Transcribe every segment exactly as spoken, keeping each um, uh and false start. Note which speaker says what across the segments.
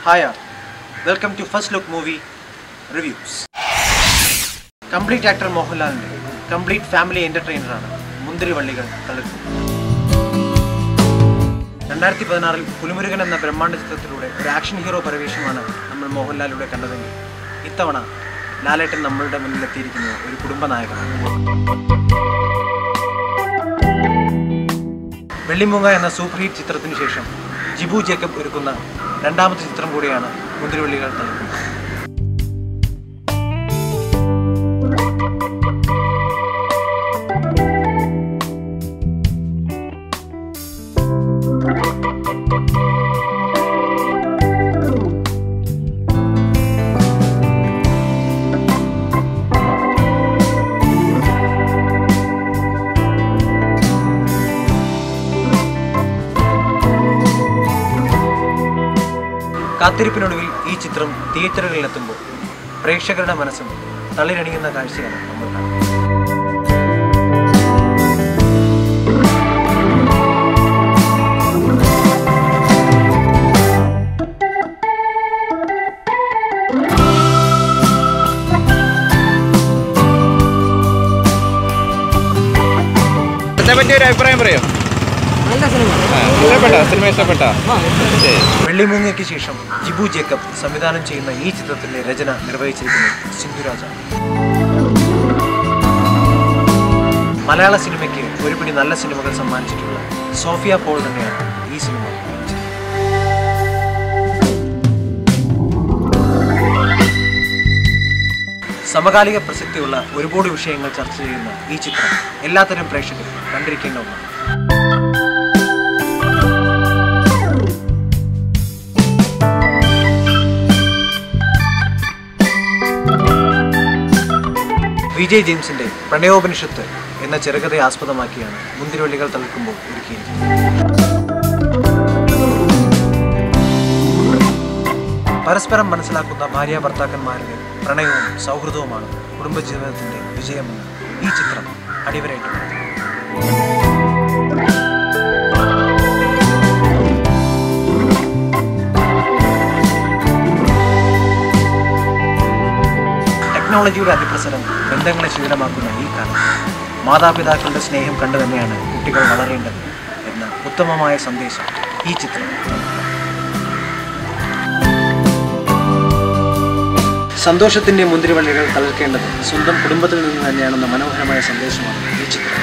Speaker 1: Hi, welcome to First Look Movie Reviews. Complete actor Mohanlal, complete family entertainer, Munthirivallikal Thalirkkumbol. രണ്ടായിരത്തി പതിനാറിൽ പുലിമുരുകൻ എന്ന ബ്രഹ്മാണ്ഡ ചിത്രത്തിലൂടെ ഒരു ആക്ഷൻ ഹീറോ പരിവേഷമാണ് നമ്മൾ മോഹൻലാലിലൂടെ കണ്ടതെങ്കിൽ ഇത്തവണ ലാലേട്ടൻ നമ്മളുടെ മുന്നിലെത്തിയിരിക്കുന്നത് ഒരു കുടുംബ നായകനാണ്. വെള്ളിമൂങ്ങ എന്ന സൂപ്പർ ഹിറ്റ് ചിത്രത്തിന് ശേഷം ജിബു ജേക്കബ് ഒരുക്കുന്ന രണ്ടാമത്തെ ചിത്രം കൂടിയാണ് മുന്തിരിവള്ളികൾ തളിർക്കുമ്പോൾ. കാത്തിരിപ്പിനൊടുവിൽ ഈ ചിത്രം തിയേറ്ററുകളിലെത്തുമ്പോൾ പ്രേക്ഷകരുടെ മനസ്സും തളിരണിയുന്ന കാഴ്ചയാണ് നമ്മൾ കാണുന്നത്.
Speaker 2: ഒരു അഭിപ്രായം പറയോ?
Speaker 1: വെള്ളിമൂങ്ങയ്ക്ക് ശേഷം ജിബു ജേക്കബ് സംവിധാനം ചെയ്യുന്ന ഈ ചിത്രത്തിന്റെ രചന നിർവഹിച്ചിരിക്കുന്നത് സിന്ധുരാജാണ്. മലയാള സിനിമയ്ക്ക് ഒരുപിടി നല്ല സിനിമകൾ സമ്മാനിച്ചിട്ടുള്ള സോഫിയ പോൾ തന്നെയാണ് ഈ സിനിമ. സമകാലിക പ്രസക്തിയുള്ള ഒരുപാട് വിഷയങ്ങൾ ചർച്ച ചെയ്യുന്ന ഈ ചിത്രം എല്ലാത്തരം പ്രേക്ഷകരും കണ്ടിരിക്കേണ്ട ഒന്നാണ്. വിജയ് ജെയിംസിന്റെ പ്രണയോപനിഷത്ത് എന്ന ചെറുകഥയെ ആസ്പദമാക്കിയാണ് മുന്തിരിവള്ളികൾ തളിർക്കുമ്പോൾ ഒരുക്കിയിരിക്കുന്നത്. പരസ്പരം മനസ്സിലാക്കുന്ന ഭാര്യ ഭർത്താക്കന്മാരുടെ പ്രണയവും സൗഹൃദവുമാണ് കുടുംബജീവിതത്തിന്റെ വിജയമെന്ന് ഈ ചിത്രം അടിവരയിട്ടുണ്ട്. ടെക്നോളജിയുടെ അതിപ്രസരം ബന്ധങ്ങളെ ശീലമാക്കുന്ന ഈ കാലം മാതാപിതാക്കളുടെ സ്നേഹം കണ്ടു തന്നെയാണ് കുട്ടികൾ വളരേണ്ടത് എന്ന ഉത്തമമായ സന്ദേശം ഈ ചിത്രം. സന്തോഷത്തിന്റെ മുന്തിരിവള്ളികൾ തളിർക്കേണ്ടത് സ്വന്തം കുടുംബത്തിൽ നിന്ന് തന്നെയാണെന്ന മനോഹരമായ സന്ദേശമാണ് ഈ ചിത്രം.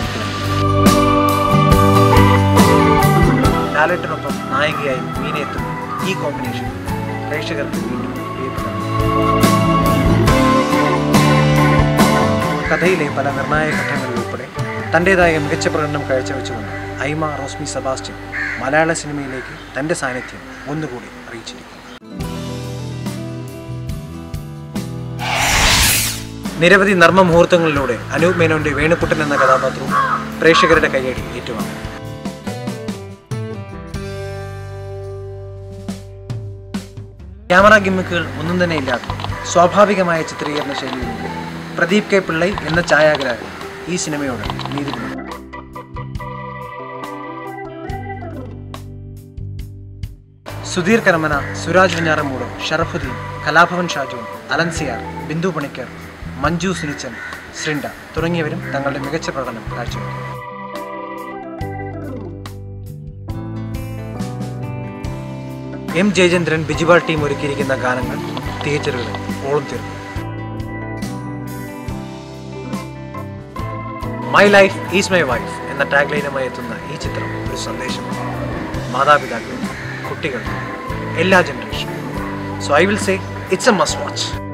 Speaker 1: ലാലേട്ടനൊപ്പം നായികയായി മീനയെത്തുന്ന ഈ കോമ്പിനേഷൻ പ്രേക്ഷകർക്ക് വീണ്ടും പ്രിയപ്പെട്ടതാണ്. കഥയിലെ പല നിർണായക ഘട്ടങ്ങളിൽ ഉൾപ്പെടെ തൻ്റെതായ മികച്ച പ്രകടനം കാഴ്ചവെച്ചുകൊണ്ട് ഐമ റോസ്മി സെബാസ്റ്റ്യൻ മലയാള സിനിമയിലേക്ക് തൻ്റെ സാന്നിധ്യം ഒന്നുകൂടി അറിയിച്ചിരിക്കുന്നു. നിരവധി നർമ്മ മുഹൂർത്തങ്ങളിലൂടെ അനൂപ് മേനോന്റെ വേണുക്കുട്ടൻ എന്ന കഥാപാത്രവും പ്രേക്ഷകരുടെ കയ്യടി ഏറ്റുവാങ്ങി. ക്യാമറ ഗിമ്മിക്കുകൾ ഒന്നും തന്നെ ഇല്ലാതെ സ്വാഭാവികമായ ചിത്രീകരണ ശൈലിയിലൂടെ പ്രദീപ് കെ പിള്ളൈ എന്ന ഛായാഗ്രാഹകൻ ഈ സിനിമയോട് നീതി പുലർത്തി. സുധീർ കരമന, സുരാജ് വെഞ്ഞാറമൂട്, ഷറഫുദ്ദീൻ, കലാഭവൻ ഷാജോൻ, അലൻസിയാർ, ബിന്ദു പണിക്കർ, മഞ്ജു സുനിച്ചൻ, ശ്രിണ്ട തുടങ്ങിയവരും തങ്ങളുടെ മികച്ച പ്രകടനം കാഴ്ചവെച്ചു. എം ജയചന്ദ്രൻ, ബിജിബാൾ ടീം ഒരുക്കിയിരിക്കുന്ന ഗാനങ്ങൾ തിയേറ്ററുകളിൽ ഓളം തീർന്നു. My life is my wife എന്ന ടാഗ് ലൈനുമായി എത്തുന്ന ഈ ചിത്രം ഒരു സന്ദേശമാണ് മാതാപിതാക്കളും കുട്ടികൾക്കും എല്ലാ ജനറേഷനും. So I will say it's a must watch.